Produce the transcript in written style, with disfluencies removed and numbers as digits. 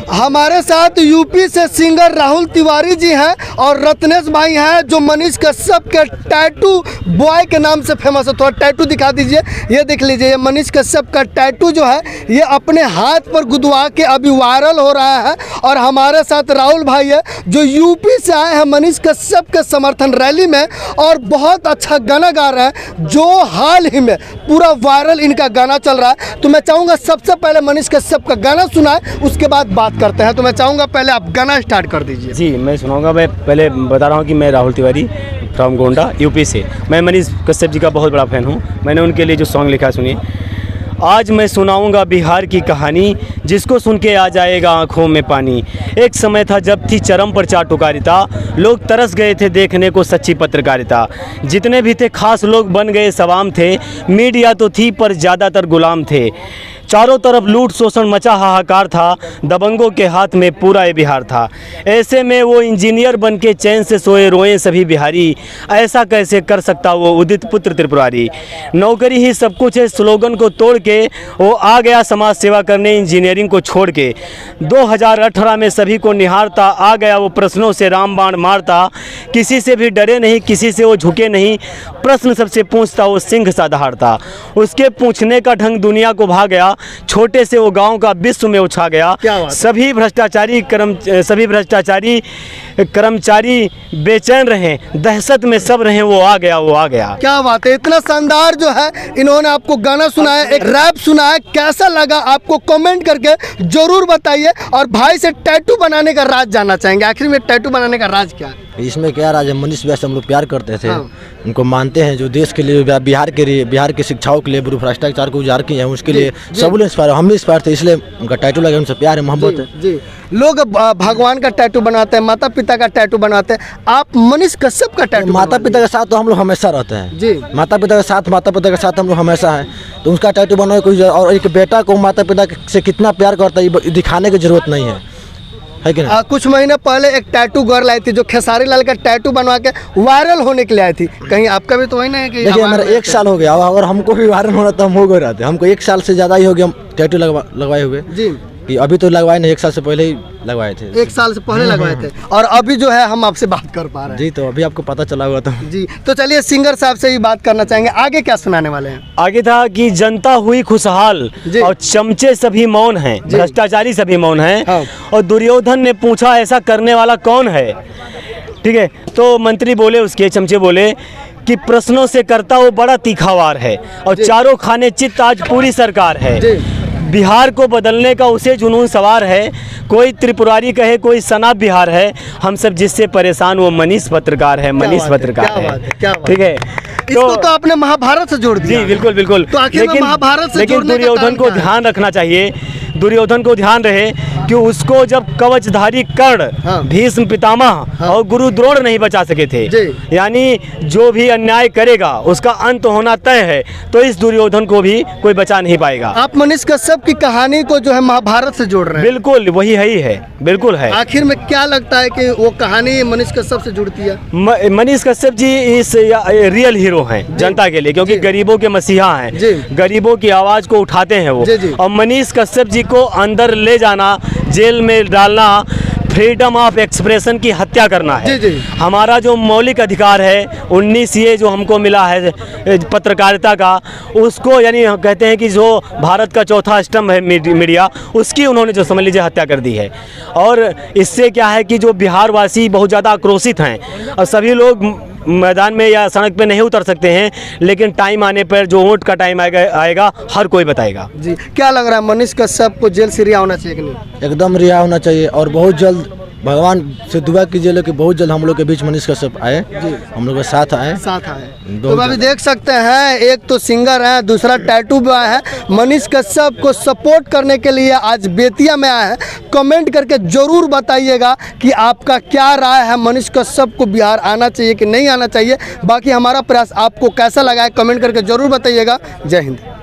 हमारे साथ यूपी से सिंगर राहुल तिवारी जी हैं और रत्नेश भाई हैं जो मनीष कश्यप के टैटू बॉय के नाम से फेमस है। थोड़ा टैटू दिखा दीजिए, ये देख लीजिए, ये मनीष कश्यप का टैटू जो है ये अपने हाथ पर गुदवा के अभी वायरल हो रहा है। और हमारे साथ राहुल भाई है जो यूपी से आए हैं मनीष कश्यप के समर्थन रैली में और बहुत अच्छा गाना गा रहे हैं जो हाल ही में पूरा वायरल इनका गाना चल रहा है। तो मैं चाहूँगा सबसे पहले मनीष कश्यप का गाना सुनाए, उसके बाद बात करते हैं। तो मैं चाहूँगा पहले आप गाना स्टार्ट कर दीजिए। जी मैं सुनाऊंगा। मैं पहले बता रहा हूँ कि मैं राहुल तिवारी फ्रॉम गोंडा यूपी से। मैं मनीष कश्यप जी का बहुत बड़ा फ़ैन हूँ। मैंने उनके लिए जो सॉन्ग लिखा है सुनिए। आज मैं सुनाऊंगा बिहार की कहानी, जिसको सुन के आ जाएगा आंखों में पानी। एक समय था जब थी चरम पर चाटुकारिता, लोग तरस गए थे देखने को सच्ची पत्रकारिता। जितने भी थे खास लोग बन गए सवाम थे, मीडिया तो थी पर ज़्यादातर गुलाम थे। चारों तरफ लूट शोषण मचा हाहाकार था, दबंगों के हाथ में पूरा ये बिहार था। ऐसे में वो इंजीनियर बन के चैन से सोए रोए सभी बिहारी, ऐसा कैसे कर सकता वो उदित पुत्र त्रिपुरारी। नौकरी ही सब कुछ है स्लोगन को तोड़ के वो आ गया समाज सेवा करने इंजीनियरिंग को छोड़ के। 2018 में सभी को निहारता आ गया वो प्रश्नों से रामबाण मारता। किसी से भी डरे नहीं, किसी से वो झुके नहीं, प्रश्न सबसे पूछता वो सिंह सा दहाड़ता। उसके पूछने का ढंग दुनिया को भा गया, छोटे से वो गांव का विश्व में उछा गया। सभी भ्रष्टाचारी कर्मचारी बेचैन रहे, दहशत में सब रहे, वो आ गया। क्या बात है, इतना शानदार जो है इन्होंने आपको गाना सुनाया, एक रैप सुनाया, कैसा लगा आपको कमेंट करके जरूर बताइए। और भाई से टैटू बनाने का राज जानना चाहेंगे, आखिर में टैटू बनाने का राज क्या है? इसमें क्या राज है, मनीष व्यास हम लोग प्यार करते थे। उनको मानते हैं जो देश के लिए, बिहार की शिक्षाओं के लिए, भ्रष्टाचार को उजागर किए हैं, उसके लिए सब लोग इंस्पायर, हम भी इंस्पायर थे, इसलिए उनका टैटू लगा, उनसे प्यार है, मोहब्बत है। जी लोग भगवान का टैटू बनाते हैं, माता पिता का टैटू बनाते हैं, आप मनीष कश्यप का टैटू? माता पिता के साथ तो हम लोग हमेशा रहते हैं जी। माता पिता के साथ हम लोग हमेशा हैं, तो उसका टैटू बनाए कोई। और एक बेटा को माता पिता से कितना प्यार करता है दिखाने की जरूरत नहीं है कि नहीं? कुछ महीने पहले एक टैटू गर्ल आई थी जो खेसारी लाल का टैटू बनवा के वायरल होने के लिए आई थी। कहीं आपका भी तो वही नहीं है कि? देखिए हमारा 1 साल हो गया और हमको भी वायरल होना तो हम हो गए रहते। हमको 1 साल से ज़्यादा ही हो गया हम टैटू लगवाए हुए जी। कि अभी तो लगवाए नहीं, 1 साल से पहले ही लगवाए थे। 1 साल से पहले लगवाए थे और अभी जो है हम आपसे बात कर पा रहे हैं जी। तो अभी आपको पता चला हुआ था जी। तो चलिए सिंगर साहब से ही बात करना चाहेंगे, आगे क्या सुनाने वाले हैं? आगे था कि जनता हुई खुशहाल और चमचे सभी मौन हैं, भ्रष्टाचारी सभी मौन हैं। और दुर्योधन ने पूछा ऐसा करने वाला कौन है। ठीक है, तो मंत्री बोले, उसके चमचे बोले कि प्रश्नों से करता वो बड़ा तीखा वार है और चारों खाने चित्त आज पूरी सरकार है। बिहार को बदलने का उसे जुनून सवार है, कोई त्रिपुरारी कहे कोई सनाब बिहार है, हम सब जिससे परेशान वो मनीष पत्रकार है, मनीष पत्रकार है। ठीक है, इसको तो आपने महाभारत से जोड़ दिया। जी बिल्कुल। तो लेकिन दुर्योधन को ध्यान रखना चाहिए, दुर्योधन को ध्यान रहे कि उसको जब कवचधारी कर्ण, भीष्म पितामह और गुरु द्रोण नहीं बचा सके थे, यानी जो भी अन्याय करेगा उसका अंत होना तय है, तो इस दुर्योधन को भी कोई बचा नहीं पाएगा। आप मनीष कश्यप की कहानी को जो है महाभारत से जोड़ रहे हैं? बिल्कुल वही है ही है, बिल्कुल है। आखिर में क्या लगता है कि वो कहानी मनीष कश्यप से जुड़ती है? मनीष कश्यप जी इस रियल हीरो हैं जनता के लिए, क्योंकि गरीबों के मसीहा हैं, गरीबों की आवाज को उठाते हैं वो। और मनीष कश्यप जी को अंदर ले जाना, जेल में डालना, फ्रीडम ऑफ एक्सप्रेशन की हत्या करना है। हमारा जो मौलिक अधिकार है 19 ये जो हमको मिला है पत्रकारिता का, उसको यानी कहते हैं कि जो भारत का चौथा स्तंभ है मीडिया, उसकी उन्होंने जो समझ लीजिए हत्या कर दी है। और इससे क्या है कि जो बिहार वासी बहुत ज़्यादा आक्रोशित हैं और सभी लोग मैदान में या सड़क पे नहीं उतर सकते हैं, लेकिन टाइम आने पर जो वोट का टाइम आएगा हर कोई बताएगा जी। क्या लग रहा है मनीष कश्यप को जेल से रिहा होना चाहिए कि नहीं? एकदम रिहा होना चाहिए और बहुत जल्द भगवान से दुआ कीजिए कि बहुत जल्द हम लोग के बीच मनीष कश्यप आए, हम लोग के साथ आए। तो अभी देख सकते हैं, एक तो सिंगर है, दूसरा टैटू बॉय है। मनीष कश्यप को सपोर्ट करने के लिए आज बेतिया में आए हैं। कमेंट करके जरूर बताइएगा कि आपका क्या राय है, मनीष कश्यप को बिहार आना चाहिए कि नहीं आना चाहिए। बाकी हमारा प्रयास आपको कैसा लगा है कमेंट करके जरूर बताइएगा। जय हिंद।